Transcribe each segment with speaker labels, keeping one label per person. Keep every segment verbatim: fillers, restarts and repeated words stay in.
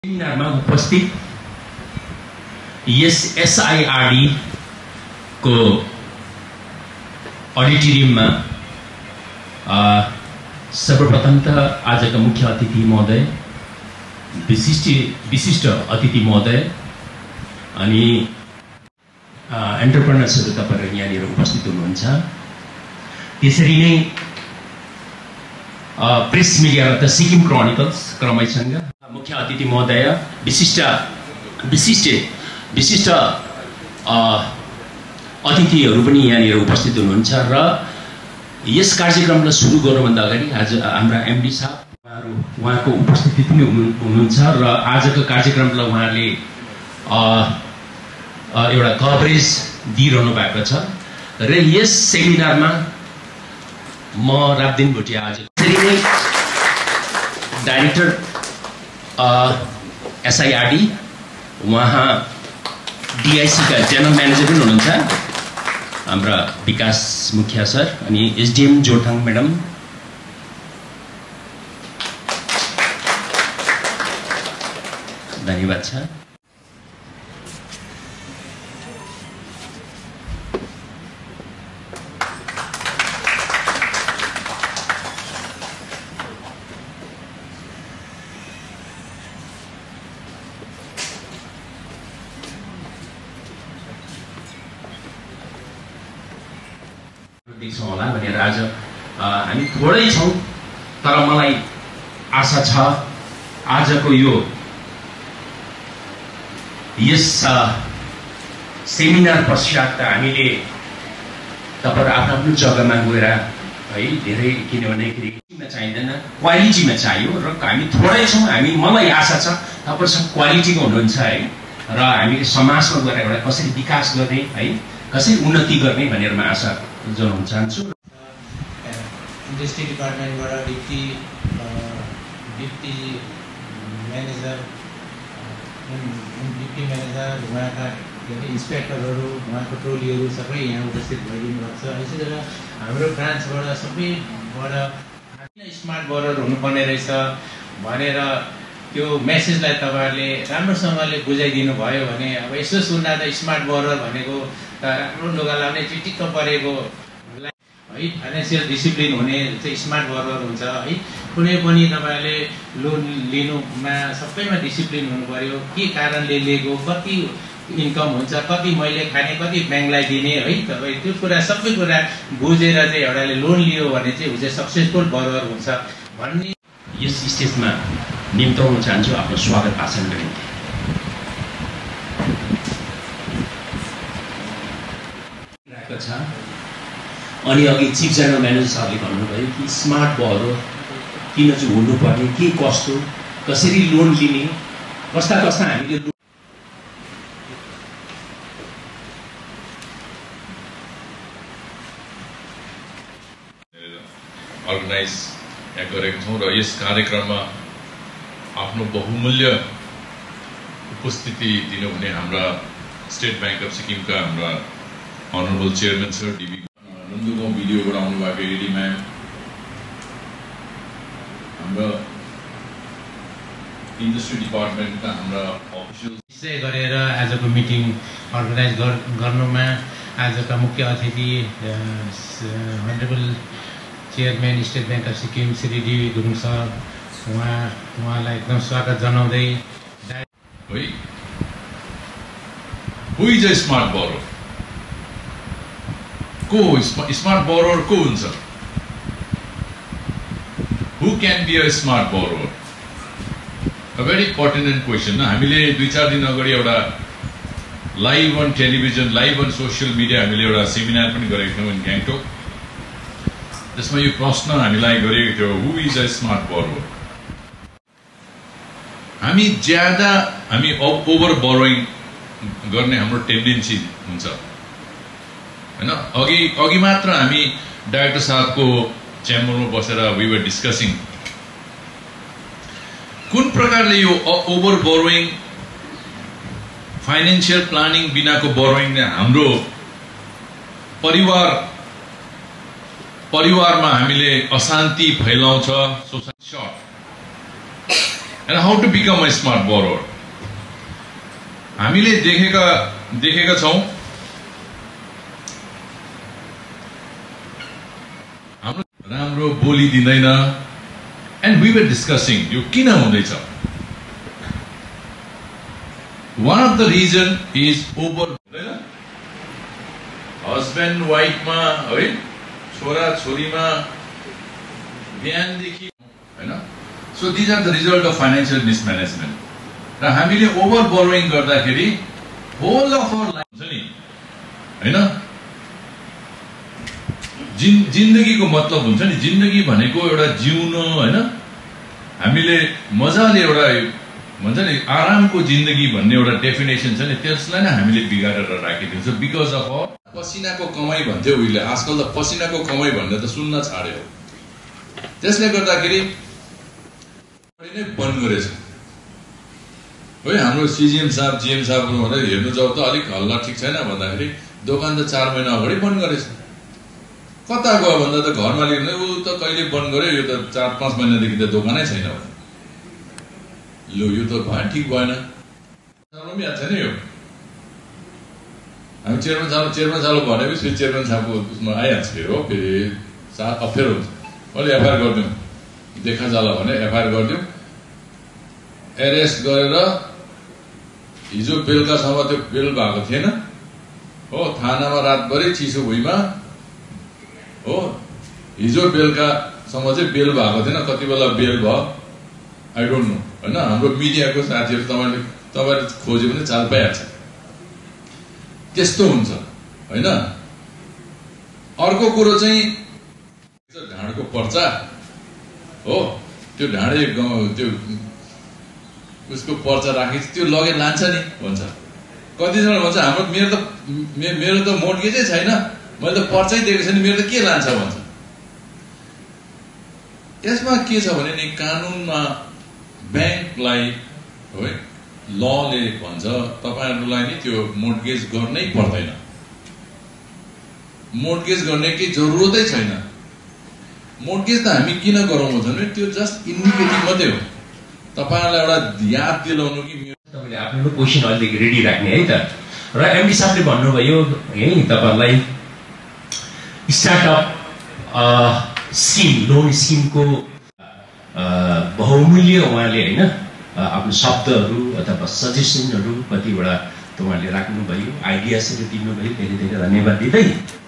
Speaker 1: सेमिनारमा उपस्थित यस एसआईआरडी को अडिटोरियममा सर्वप्रथम त आजका मुख्य अतिथि महोदय, विशिष्ट विशिष्ट अतिथि महोदय अनि एन्टरप्रेनर्सहरु तपाईहरु यहाँनिर उपस्थित हुनुहुन्छ। त्यसरी नै प्रेस मिडियाबाट सिक्किम क्रोनिकल्स क्रमैसँग मुख्य अतिथि महोदय, विशिष्ट विशिष्ट विशिष्ट अतिथिहरू पनि यहाँनिर उपस्थित हुनुहुन्छ र यस कार्यक्रमलाई सुरु गर्नुभन्दा अगाडि आज हाम्रा एमडी साहब उहाँहरू उहाँको उपस्थिति पनि हुनुहुन्छ र आजको कार्यक्रमलाई उहाँले एउटा कभरेज दिइरहनु भएको छ र यस सेमिनारमा म राबदिन भुटिया आज डाइरेक्टर एसआईआरडी, उहाँ डिआईसी का जनरल म्यानेजर पनि हुनुहुन्छ हाम्रा विकास मुखिया सर, अनि एसडिएम जोरथाङ मैडम, धन्यवाद छ। होला भनेर आज हामी थोरै छौं, तर मलाई आशा छ आजको यो यस सेमिनार पश्चात हामीले तपाईहरु आफ्नो आफ्नो जग्गामा गएर है धेरै, किनभने क्वालिटीमा चाहिँदैन, क्वालिटीमा चाहियो र हामी थोरै छौं। हामी मलाई आशा छ तपाईहरुसँग क्वालिटीको हुनुहुन्छ है र हामीले समाजमा गएर एउटा कसरी विकास गर्ने है, कसरी उन्नति गर्ने भनेर म आशा जनाउन चाहन्छु।
Speaker 2: इंडस्ट्री डिपार्टमेन्टबाट deputy deputy manager deputy manager उहाँका इन्स्पेक्टरहरू, उहाँको टोलीहरू सबै यहाँ उपस्थित भइदिनु भएको छ। यसै गरी हाम्रो ब्रान्चबाट सबैबाट स्मार्ट बोरर हुनुपर्ने रहेछ भनेर त्यो मेसेजलाई तपाईहरुले राम्रोसँगले बुझाइदिनु भयो भने अब यसो सुन्दा त स्मार्ट बोरर भनेको राम्रो लुगा लाउने चिटिक्क परेको है, फाइनेन्शियल डिसिप्लिन हुने चाहिँ स्मार्ट बोरर हुन्छ है। कुनै पनि तपाईहरुले लोन लिनुमा सबैमा डिसिप्लिन हुनु पर्यो, के कारणले लिएको, कति इन्कम हुन्छ, कति मैले खाने, कति ब्याङ्कलाई दिने है, तपाई त्यो कुरा सबै कुरा बुझेर चाहिँ एउटाले लोन लियो भने चाहिँ उजे सक्सेसफुल बोरर हुन्छ भन्ने
Speaker 1: यस स्टेजमा निम्ताउन चाहन्छु आफ्नो स्वागत भाषण गर्ने। छ अनि अघि चिफ जनरल म्यानेजर सरले भन्नुभयो कि स्मार्ट बोरर किन चाहिँ हुनुपर्ने, के कस्तो, कसरी लोन लिने, कस्ता कस्ता हामीले
Speaker 3: अर्गनाइज गरेका छौँ र यस कार्यक्रममा आफ्नो बहुमूल्य उपस्थिति दिनुहुने हाम्रा स्टेट बैंक अफ सिक्किमका हाम्रा अनरेबल चेयरमैन सर डीबी नन्दुगाउँ भिडियोबाट आउनु भएको एडी म्याम, हाम्रो इन्डस्ट्री डिपार्टमेन्टका हाम्रा अफिसियल
Speaker 2: निश्चय गरेर आजको मिटिङ अर्गनाइज गर्नुमा आजका मुख्य अतिथि honourable chairman state bank of Sikkim Shri D Gurung sir, उहाँ उहाँलाई एकदम स्वागत जनाउँदै
Speaker 3: who is a smart borrower, को स्मार्ट बोरर को हुन्छ, who can be a smart borrower, a very pertinent question. हामीले दुई चार दिन अगाडि एउटा live on television, live on social media हामीले एउटा सेमिनार पनि गरेका थियौँ इन ग्याङटोक। त्यसमा यो प्रश्न हामीलाई गरिएको थियो, who is a smart borrower. हामी ज्यादा हामी ओभर बोरोइङ गर्ने हाम्रो टेन्डेन्सी हुन्छ हैन। अघि अघि मात्र हामी डाइरेक्टर साहबको च्याम्बरमा बसेर वी वर डिस्कसिङ कुन प्रकारले यो ओभर बोरोइङ, फाइनेन्शियल प्लानिङ बिनाको बोरोइङले हाम्रो परिवार परिवारमा हामीले अशान्ति फैलाउँछ, society And how to become a smart borrower? हामीले देखेका देखेका छौं हाम्रो राम्रो बोली दिदैन. And we were discussing यो किन हुँदैछ. One of the reason is over husband wife मा है छोरा छोरीमा बिहानदेखि हैन. So these are the result of financial mismanagement. र हामीले ओभर बोरोइङ गर्दाखेरि होल अफ आवर लाइफ हुन्छ नि हैन. जिन्दगीको मतलब हुन्छ नि, जिन्दगी भनेको एउटा जिउन हैन. हामीले मजाले एउटा भन्छ नि आरामको जिन्दगी भन्ने एउटा डेफिनेसन छ नि, त्यसलाई नै हामीले बिगारेर राखिदिन्छ. बिकज अफ पसिनाको कमाई भन्थ्यो उहिले, आजकल त पसिनाको कमाई भन्ने त सुन्न छाड्यो. त्यसले गर्दाखेरि नै बन्द गरेछ है. हाम्रो सिजिएम साहब जिएम साहब भनेर हेर्नु जाऊ त अलिक हल्ला ठिक छैन भन्दाखेरि दोकान त चार महिना अगाडि बन्द गरेछ. कता गयो भन्दा त घर मालिकले ऊ त कहिले बन्द गर्यो, यो त चार पाँच महिनादेखि त दोकानै छैन. लो यो त भएन, ठिक भएन. पनि याद छैन यो. हामी चेयरम्यान साहब चेयरम्यान साहब भनेपछि फेरि चेयरम्यान साहबको उसमा आइहाल्छ फेरि हो. फेरि साथ अप्ठ्यारो हुन्छ. अहिले एफआइआर गरिदिउँ देखा जाला भने एफआइआर गरिदिउँ. एरेस्ट गरेर हिजो बेलुकासम्म त्यो बेल भएको थिएन हो. थानामा रातभरि चिसो भुइँमा हो. हिजो बेलुकासम्म चाहिँ बेल भएको थिएन. कति बेला बेल भयो आई डोन्ट नो होइन. हाम्रो मिडियाको साथीहरू तपाईँले तपाईँले खोज्यो भने चाल पाइहाल्छ. त्यस्तो हुन्छ होइन. अर्को कुरो चाहिँ ढाँडको पर्चा हो. त्यो ढाँडे त्यो उसको पर्चा राखेपछि त्यो लगेर लान्छ नि भन्छ. कतिजना भन्छ हाम्रो मेरो त मेरो त मोर्टगेजै छैन, मैले त पर्चै दिएको छैन, मेरो त के लान्छ भन्छ. यसमा के छ भने नि कानुनमा ब्याङ्कलाई है लले भन्छ तपाईँहरूलाई नि त्यो मोर्टगेज गर्नै पर्दैन. मोर्टगेज गर्ने केही जरुरतै छैन. मोर्टगेज त हामी किन गरौँ भने त्यो जस्ट इन्डिकेटिभ मात्रै हो. तपाईहरुलाई एउटा याद दिलाउनु कि
Speaker 1: तपाईले आफ्नो क्वेशन अलिकति रेडी राख्ने है त. र एमडी साहबले भन्नुभयो है तपाईहरुलाई स्टार्टअप स्किम लोन स्किमको बहुमूल्य उहाँले हैन आफ्नो शब्दहरू अथवा सजेसनहरू कतिवटा तपाईहरुले राख्नुभयो, आइडियासहरु दिनुभयो. धेरै धेरै धन्यवाद दिदै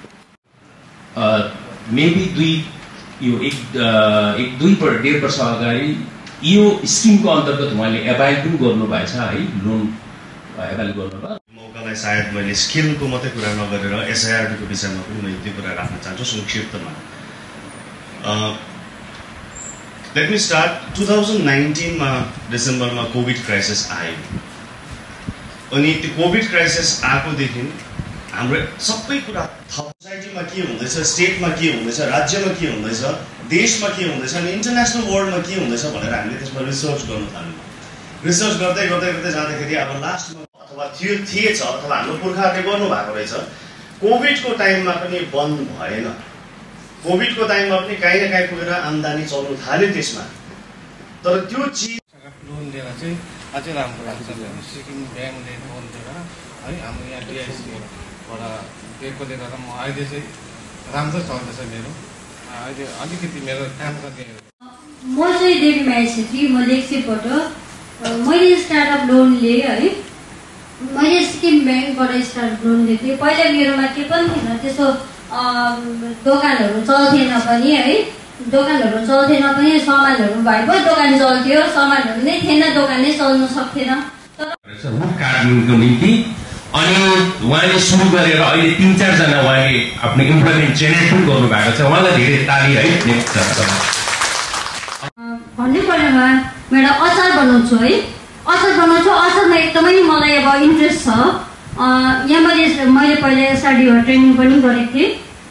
Speaker 1: मेबी दुई यो एक एक दुई पर डेढ वर्ष अगाडि यो स्किमको अन्तर्गत उहाँले एभाइल पनि गर्नुभएछ है. लोन एभाइल गर्नुभयो.
Speaker 4: मौकालाई सायद मैले स्किलको मात्रै कुरा नगरेर एसआइआरडीको विषयमा पनि मैले त्यो कुरा राख्न चाहन्छु संक्षिप्तमा. Let me start. Two thousand नाइन्टिनमा डिसेम्बरमा कोभिड क्राइसिस आयो. अनि त्यो कोभिड क्राइसिस आएकोदेखि हाम्रो सबै कुरा सोसाइटीमा के हुँदैछ, स्टेटमा के हुँदैछ, राज्यमा के हुँदैछ, देशमा के हुँदैछ अनि इन्टरनेसनल वर्ल्डमा के हुँदैछ भनेर हामीले त्यसमा रिसर्च गर्न थाल्यौँ. रिसर्च गर्दै गर्दै गर्दै जाँदाखेरि अब लास्टमा अथवा थियो थिएछ अथवा हाम्रो पुर्खाहरूले गर्नुभएको रहेछ. कोभिडको टाइममा पनि बन्द भएन. कोभिडको टाइममा पनि काहीँ न काहीँ पुगेर आम्दानी चल्नु थाल्यो त्यसमा. तर त्यो चिज
Speaker 2: लोन लिएर चाहिँ अझै राम्रो लाग्छ. सिक्किम ब्याङ्कले लोन दिएर है हाम्रो यहाँ डिआइसीबाट दिएकोले गर्दा म अहिले चाहिँ राम्रो चल्दैछ मेरो. अहिले अलिकति मेरो काम गर्ने.
Speaker 5: म चाहिँ देवी माया छेत्री, म लेक्सीबाट. मैले स्टार्टअप लोन लिएँ है. मैले सिक्किम ब्याङ्कबाट स्टार्टअप लोन लिएको थिएँ. पहिला मेरोमा के पनि थिएन त्यस्तो दोकानहरू चल्थेन पनि है. दोकानहरू चल्थेन पनि सामानहरू भए पो दोकान चल्थ्यो, सामानहरू नै थिएन, दोकान नै चल्नु सक्थेन.
Speaker 1: काट्नुको निम्ति अनि उहाँले सुरु गरेर अहिले तीन चारजना उहाँले आफ्नो इम्प्लोइमेन्ट जेनेरेट पनि गर्नु भएको छ. उहाँलाई धेरै ताली है.
Speaker 5: भन्नु पर्नेमा मेरो अचार बनाउँछु है. अचार बनाउँछु. अचारमा एकदमै मलाई अब इन्ट्रेस्ट छ. यहाँ मैले मैले पहिला एसआरडीबाट ट्रेनिङ पनि गरेको थिएँ.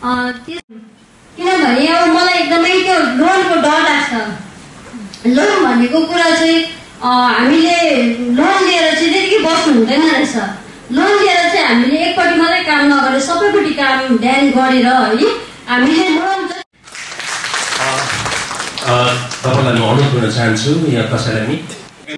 Speaker 5: किनभने अब मलाई एकदमै त्यो लोनको डर लाग्छ. लोन भनेको कुरा चाहिँ हामीले लोन लिएर चाहिँ त्यतिकै बस्नु हुँदैन रहेछ. लोन लिएर चाहिँ हामीले एकपट्टि मात्रै काम नगरेर सबैपट्टि काम ध्यान गरेर है हामीले लोन
Speaker 1: तपाईँलाई म अनुरोध गर्न चाहन्छु यहाँ कसैलाई नि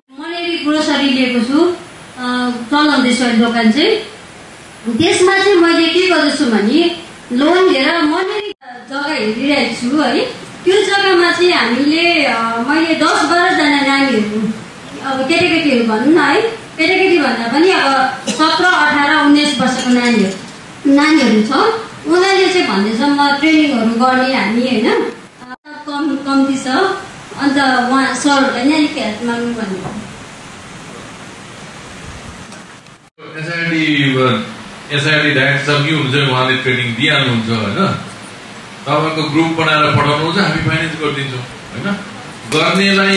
Speaker 5: ग्रोसरी लिएको छु, चलाउँदैछु अहिले दोकान चाहिँ। त्यसमा चाहिँ मैले के गर्दैछु भने लोन लिएर मनेरी जग्गा हेरिरहेको छु है। त्यो जग्गामा चाहिँ हामीले मैले दस बाह्रजना नानीहरू, अब केटाकेटीहरू भनौँ न है, केटाकेटी भन्दा पनि अब सत्र अठार उन्नाइस वर्षको नानीहरू नानीहरू छ। उनीहरूले चाहिँ भन्दैछ म ट्रेनिङहरू गर्ने हामी होइन, कम कम्ती छ। अन्त उहाँ सरहरूलाई नै अलिक हेल्प माग्नु भन्नु।
Speaker 3: एसआइडी एसआइडी डाइरेक्ट सकियो हुन्छ, उहाँले ट्रेनिङ दिइहाल्नुहुन्छ होइन। तपाईँको ग्रुप बनाएर पठाउनुहुन्छ, हामी फाइनेन्स गरिदिन्छौँ होइन। गर्नेलाई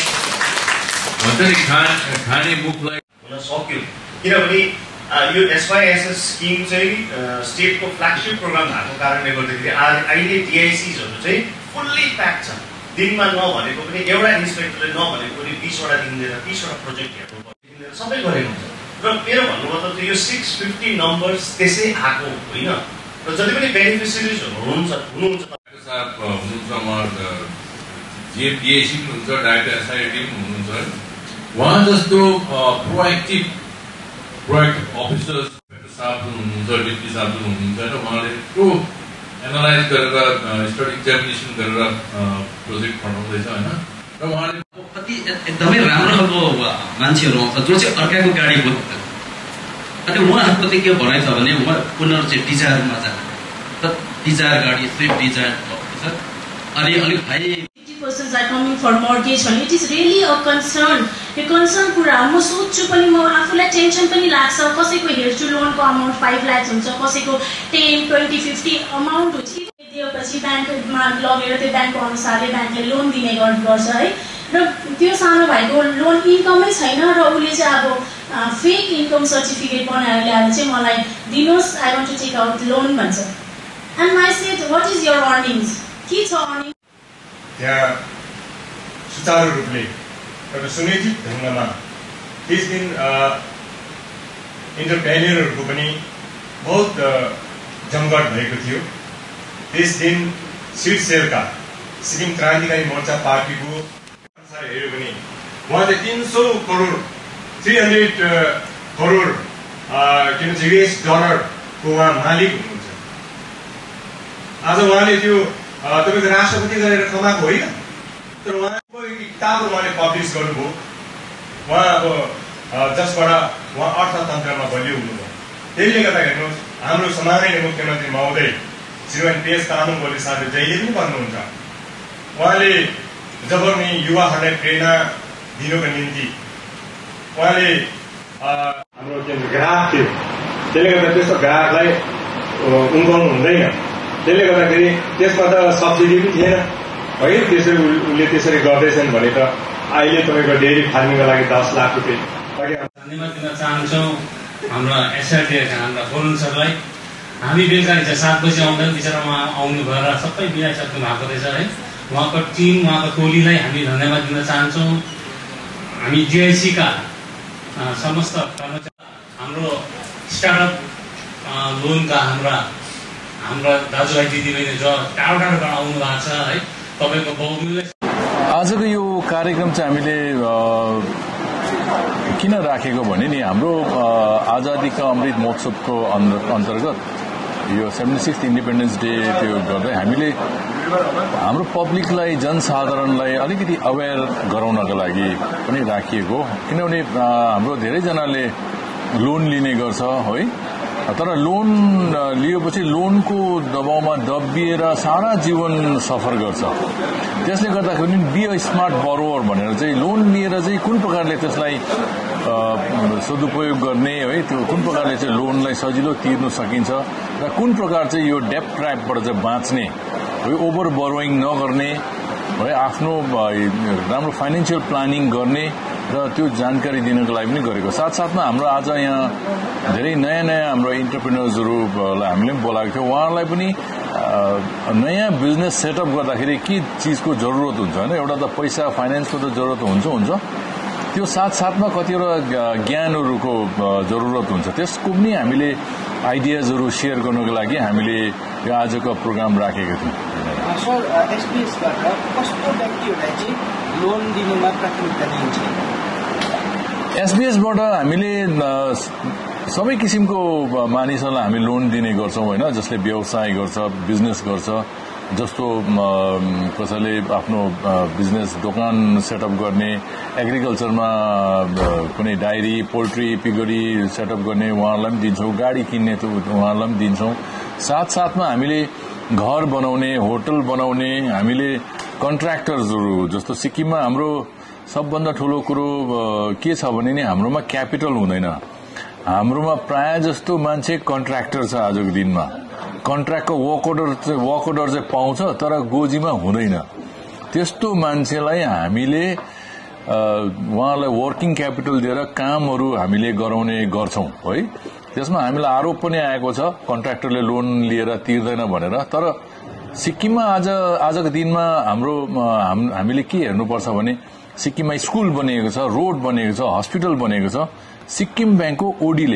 Speaker 3: भन्छ नि खाने मुखलाई
Speaker 4: हुन सक्यो, किनभने यो एसवाइएसएस स्किम चाहिँ स्टेटको फ्ल्यागसिप प्रोग्राम भएको कारणले गर्दाखेरि अहिले डिआइसिजहरू चाहिँ फुल्ली प्याक छ। दिनमा नभनेको पनि एउटा इन्सपेक्टरले नभनेको पनि बिसवटा दिँदैन, तिसवटा प्रोजेक्ट हेर्नु दिँदैन, सबै गरेको हुन्छ। र मेरो भन्नुभयो त यो सिक्स फिफ्टी नम्बर्स त्यसै आएको होइन। र जति पनि बेनिफिसियरिजहरू हुनुहुन्छ हुनुहुन्छ
Speaker 3: हुनुहुन्छ उहाँ जिएमडिएसी पनि हुन्छ, डाइरेक्टर एसआइडी पनि हुनुहुन्छ है। उहाँ जस्तो प्रोएक्टिभ प्रोएक्टिभ अफिसर्स साहब जुन हुनुहुन्छ, डिप्टी साहब जुन हुनुहुन्छ होइन, उहाँले यत्रो एनालाइज गरेर स्टडी एक्जामिनेसन गरेर प्रोजेक्ट पठाउँदैछ होइन। र उहाँले
Speaker 6: कति एकदमै राम्रो खालको मान्छेहरू आउँछ जो चाहिँ अर्काको गाडी बोक्छ। अनि उहाँहरूको चाहिँ के भनाइ छ भने उनीहरू चाहिँ डिजायरमा जान्छ, त डिजायर गाडी स्विफ्ट डिजायर छ। अनि अलिक high
Speaker 7: persons are coming for mortgage भने it is really a concern. यो कन्सर्न कुरा हो। म सोध्छु पनि, म आफूलाई टेन्सन पनि लाग्छ। कसैको हेर्छु लोनको अमाउन्ट फाइभ लाख हुन्छ, कसैको टेन ट्वेन्टी फिफ्टी अमाउन्ट हुन्छ। दिएपछि ब्याङ्कमा लगेर त्यो ब्याङ्कको अनुसारले ब्याङ्कले लोन दिने गर्छ है। र त्यो सानो भाइको लोन इन्कमै छैन र उसले चाहिँ अब फेक इन्कम सर्टिफिकेट बनाएर ल्याएर चाहिँ मलाई दिनुहोस्, I want to take out loan भन्छ। And my said what is your earnings, के छ अर्निङ?
Speaker 8: त्यहाँ सुचारू रूपले एउटा सुनिश्चित ढङ्गमा त्यस दिन इन्टरप्रेन्योरहरूको पनि बहुत जमघट भएको थियो। त्यस दिन सिट सेलका सिक्किम क्रान्तिकारी मोर्चा पार्टीको अनुसार हेऱ्यो भने उहाँले तिन सौ करोड थ्री हन्ड्रेड करोड के भन्छ युएस डलरको उहाँ मालिक हुनुहुन्छ। आज उहाँले त्यो तपाईँको राष्ट्रपति गरेर कमाएको होइन, तर उहाँको किताबहरू उहाँले पब्लिस गर्नुभयो। उहाँ अब जसबाट उहाँ अर्थतन्त्रमा बलियो हुनुभयो। त्यसले गर्दा हेर्नुहोस्, हाम्रो सम्माननीय मुख्यमन्त्री महोदय श्रीमान पेश तामाङ गोले साथै जहिले पनि भन्नुहुन्छ, उहाँले जब नि युवाहरूलाई प्रेरणा दिनुको निम्ति उहाँले हाम्रो के भन्छ ग्राहक थियो, त्यसले गर्दा त्यस्तो ग्राहकलाई उम्काउनु हुँदैन। त्यसले गर्दाखेरि त्यसमा त सब्सिडी पनि थिएन है। त्यसरी उसले त्यसरी गर्दैछन् भने त अहिले तपाईँको डेयरी फार्मिङको लागि दस लाख रुपियाँ
Speaker 1: धन्यवाद दिन चाहन्छौँ हाम्रा एसआरडीका हाम्रा फोरन सरलाई। हामी बेलुका चाहिँ सात बजी आउँदा बिचरा उहाँ आउनु भएर सबै मिलाइसक्नु भएको रहेछ है। उहाँको टिम, उहाँको टोलीलाई हामी धन्यवाद दिन चाहन्छौँ। हामी डिआइसीका समस्त कर्मचारी, हाम्रो स्टार्टअप लोनका हाम्रा हाम्रा दाजुभाइ दिदीबहिनी जो टाढो टाढोबाट आउनु भएको छ है, तपाईँको बहुमूल्य
Speaker 9: आजको यो कार्यक्रम चाहिँ हामीले किन राखेको भने नि हाम्रो आजादी का अमृत महोत्सवको अन्तर्गत यो सेभेन्टी सिक्स इन्डिपेन्डेन्स डे त्यो गर्दै हामीले हाम्रो पब्लिकलाई, जनसाधारणलाई अलिकति अवेर गराउनका लागि पनि राखिएको। किनभने हाम्रो धेरैजनाले लोन लिने गर्छ है, तर लोन लिएपछि लोनको दबाउमा दबिएर सारा जीवन सफर गर्छ। त्यसले गर्दाखेरि बी अ स्मार्ट बरोवर भनेर चाहिँ लोन लिएर चाहिँ कुन प्रकारले त्यसलाई सदुपयोग गर्ने है, त्यो कुन प्रकारले चाहिँ लोनलाई सजिलो तिर्न सकिन्छ र कुन प्रकार चाहिँ यो डेप्ट ट्र्यापबाट चाहिँ बाँच्ने है, ओभर बोरोइङ नगर्ने है, आफ्नो राम्रो फाइनेन्सियल प्लानिङ गर्ने र त्यो जानकारी दिनको लागि पनि गरेको। साथसाथमा हाम्रो आज यहाँ धेरै नयाँ नयाँ हाम्रो इन्टरप्रेन्योर्सहरूलाई हामीले पनि बोलाएको थियौँ। उहाँहरूलाई पनि नयाँ बिजनेस सेटअप गर्दाखेरि के चिजको जरुरत हुन्छ होइन, एउटा त पैसा फाइनेन्सको त जरुरत हुन्छ हुन्छ त्यो साथसाथमा कतिवटा ज्ञानहरूको जरुरत हुन्छ। त्यसको पनि हामीले आइडियाजहरू सेयर गर्नको लागि हामीले यो आजको प्रोग्राम राखेका थियौँ।
Speaker 10: सर, एसपिएसबाट कस्तो व्यक्तिहरूलाई चाहिँ लोन दिनुमा प्राथमिकता दिन्छ?
Speaker 9: एसबीएसबाट हामीले सबै किसिमको मानिसहरूलाई हामी लोन दिने गर्छौं हैन, जसले व्यवसाय गर्छ, बिजनेस गर्छ, जस्तो कसैले आफ्नो बिजनेस दोकान सेटअप गर्ने, एग्रिकल्चरमा कुनै डायरी, पोल्ट्री, पिगरी सेटअप गर्ने उहाँहरूलाई पनि दिन्छौं, गाडी किन्ने त उहाँहरूलाई पनि दिन्छौं। साथसाथमा हामीले घर बनाउने, होटल बनाउने, हामीले कन्ट्र्याक्टर्सहरू, जस्तो सिक्किममा हाम्रो सबभन्दा ठूलो कुरो के छ भने नि हाम्रोमा क्यापिटल हुँदैन। हाम्रोमा प्राय जस्तो मान्छे कन्ट्र्याक्टर छ। आजको दिनमा कन्ट्र्याक्टको वर्क अर्डर वर्क अर्डर चाहिँ पाउँछ तर गोजीमा हुँदैन। त्यस्तो मान्छेलाई हामीले उहाँलाई वर्किङ क्यापिटल दिएर कामहरू हामीले गराउने गर्छौं है। त्यसमा हामीलाई आरोप पनि आएको छ कन्ट्र्याक्टरले लोन लिएर तिर्दैन भनेर। तर सिक्किममा आज आजको दिनमा हाम्रो हामीले के हेर्नुपर्छ भने सिक्किममा स्कुल बनिएको छ, रोड बनिएको छ, हस्पिटल बनिएको छ सिक्किम ब्याङ्कको ओडीले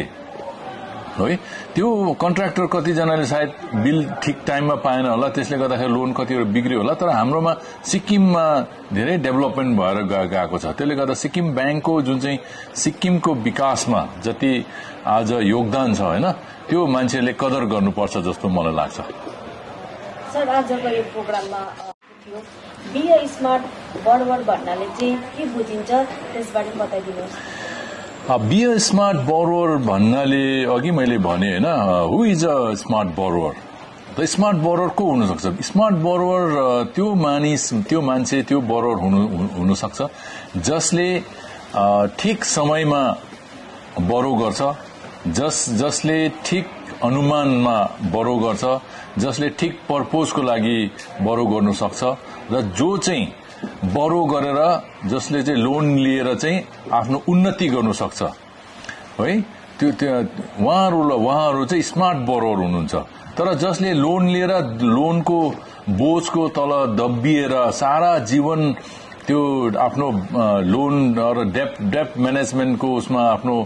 Speaker 9: है। त्यो कन्ट्र्याक्टर कतिजनाले सायद बिल ठिक टाइममा पाएन होला, त्यसले गर्दाखेरि लोन कतिवटा बिग्रियो होला। तर हाम्रोमा सिक्किममा धेरै डेभलपमेन्ट भएर गएको छ। त्यसले गर्दा सिक्किम ब्याङ्कको जुन चाहिँ सिक्किमको विकासमा जति आज योगदान छ हैन, त्यो मान्छेले कदर गर्नुपर्छ जस्तो मलाई लाग्छ।
Speaker 10: सर, आजको यो प्रोग्राममा थियो बी अ स्मार्ट बरोवर भन्नाले चाहिँ के बुझिन्छ त्यसबारे बताइदिनुहोस्।
Speaker 9: बी अ स्मार्ट बरोवर भन्नाले अघि मैले भने हैन, who is a smart borrower? The smart borrower को हुन सक्छ? स्मार्ट बरोवर त्यो मानिस, त्यो मान्छे, त्यो बरोवर हुन सक्छ जसले ठिक समयमा बरो गर्छ, जस जसले ठिक अनुमानमा बरो गर्छ, जसले ठिक पर्पोजको लागि बरो गर्नु सक्छ, र जो चाहिँ बरो गरेर जसले चाहिँ लोन लिएर चाहिँ आफ्नो उन्नति गर्नु सक्छ है। त्यो उहाँहरू उहाँहरू चाहिँ स्मार्ट बरोवर हुनुहुन्छ। तर जसले लोन लिएर लोनको बोझको तल दबिएर सारा जीवन त्यो आफ्नो लोन र डेप्ट डेप्ट म्यानेजमेन्टको उसमा आफ्नो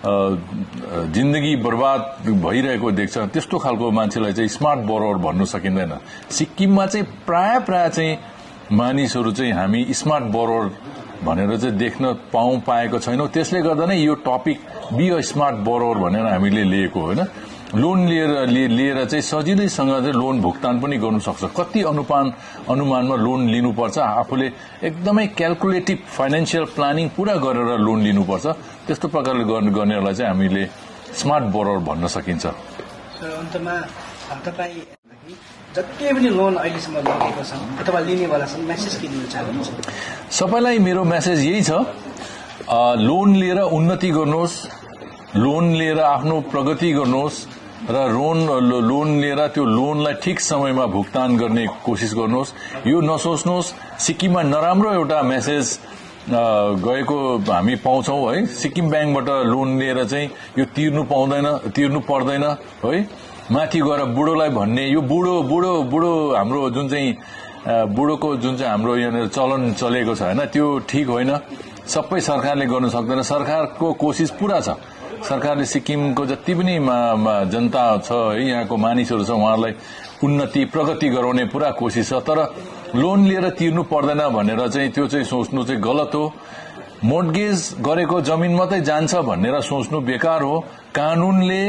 Speaker 9: जिन्दगी बर्बाद भइरहेको देख्छ, त्यस्तो खालको मान्छेलाई चाहिँ स्मार्ट बरोवर भन्नु सकिँदैन। सिक्किममा चाहिँ प्राय प्राय चाहिँ मानिसहरू चाहिँ हामी स्मार्ट बरोवर भनेर चाहिँ देख्न पाउँ पाएको छैनौं। त्यसले गर्दा नै यो topic be a smart borrower भनेर हामीले लिएको होइन। लोन लिएर लिएर चाहिँ सजिलैसँग चाहिँ लोन भुक्तान पनि गर्नु सक्छ। कति अनुपान अनुमानमा लोन लिनुपर्छ, आफूले एकदमै क्याल्कुलेटिभ फाइनेन्शियल प्लानिङ पूरा गरेर लोन लिनुपर्छ। त्यस्तो प्रकारले गर्नेलाई चाहिँ हामीले स्मार्ट बरोवर भन्न सकिन्छ।
Speaker 11: सर, अन्तमा तपाई जति पनि लोन अहिलेसम्म लगेको छन् अथवा लिनेवाला छन्, मेसेज के दिन चाहनुहुन्छ?
Speaker 9: सबैलाई मेरो मेसेज यही छ, लोन लिएर उन्नति गर्नुहोस्, लोन लिएर आफ्नो प्रगति गर्नुहोस् र लोन लोन लिएर त्यो लोनलाई ठिक समयमा भुक्तान गर्ने कोसिस गर्नुहोस्। यो नसोच्नुहोस् सिक्किममा नराम्रो एउटा मेसेज गएको हामी पाउँछौं है। सिक्किम ब्याङ्कबाट लोन लिएर चाहिँ यो तिर्नु पाउँदैन, तिर्नु पर्दैन है। माथि गएर बुढोलाई भन्ने, यो बुढो बुढो बुढो हाम्रो जुन चाहिँ बुढोको जुन चाहिँ हाम्रो यहाँनिर चलन चलेको छ हैन, त्यो ठिक होइन। सबै सरकारले गर्न सक्दैन। सरकारको कोसिस पूरा छ। सरकारले सिक्किमको जति पनि जनता छ है, यहाँको मानिसहरू छ, उहाँहरूलाई उन्नति प्रगति गराउने पूरा कोसिस छ। तर लोन लिएर तिर्नु पर्दैन भनेर चाहिँ त्यो चाहिँ सोच्नु चाहिँ गलत हो। मोर्टगेज गरेको जमिन मात्रै जान्छ भनेर सोच्नु बेकार हो। कानूनले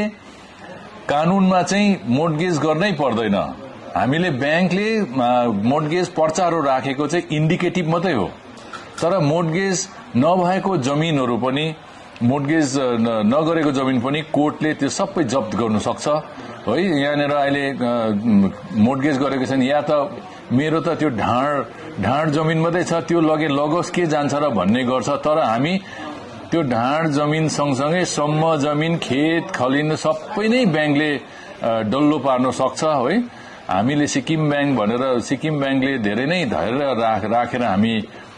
Speaker 9: कानूनमा चाहिँ मोर्टगेज गर्नै पर्दैन। हामीले ब्याङ्कले मोर्टगेज पर्चाहरू राखेको चाहिँ इन्डिकेटिभ मात्रै हो। तर मोर्टगेज नभएको जमिनहरू पनि, मोर्टगेज नगरेको जमिन पनि कोर्टले त्यो सबै जफ्त गर्न सक्छ है। यहाँनिर अहिले मोर्टगेज गरेको छैन, या त मेरो त त्यो ढाँड ढाँड जमिन मात्रै छ, त्यो लगे लगोस् के जान्छ र भन्ने गर्छ। तर हामी त्यो ढाँड जमिन सँगसँगै सम्म जमिन, खेत खलिन सबै नै ब्याङ्कले डल्लो पार्न सक्छ है। हामीले सिक्किम ब्याङ्क भनेर सिक्किम ब्याङ्कले धेरै नै धैर्य राखेर हामी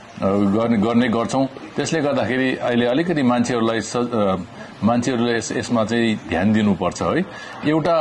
Speaker 9: गर्ने गर्छौं। त्यसले गर्दाखेरि अहिले अलिकति मान्छेहरूलाई मान्छेहरूले यसमा चाहिँ ध्यान दिनुपर्छ है। एउटा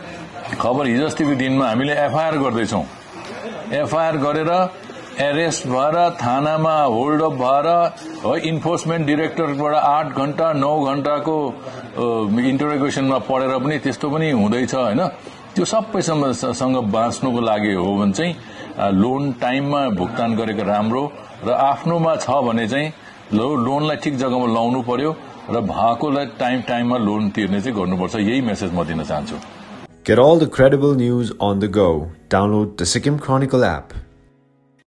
Speaker 9: खबर हिजो अस्तिको दिनमा हामीले एफआईआर गर्दैछौं। एफआईआर गरेर एरेस्ट भएर थानामा होल्ड अप भएर है, इन्फोर्समेन्ट डिरेक्टरबाट आठ घण्टा नौ घण्टाको इन्टरोगेसनमा पढेर पनि त्यस्तो पनि हुँदैछ हैन। त्यो सबैसँग बाँच्नुको लागि हो भने चाहिँ लोन टाइममा भुक्तान गरेको राम्रो र आफ्नोमा छ भने चाहिँ लो लोनलाई ठिक जग्गामा लाउनु पर्यो र भएकोलाई टाइम टाइममा लोन तिर्ने चाहिँ गर्नुपर्छ यही मेसेज म दिन चाहन्छु
Speaker 12: Get all the credible news on the go. Download the Sikkim Chronicle app.